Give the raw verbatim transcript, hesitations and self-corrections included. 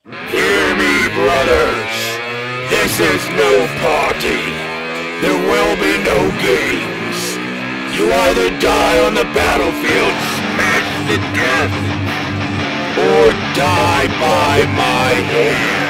Hear me, brothers. This is no party. There will be no games. You either die on the battlefield smashed to death, or die by my hand.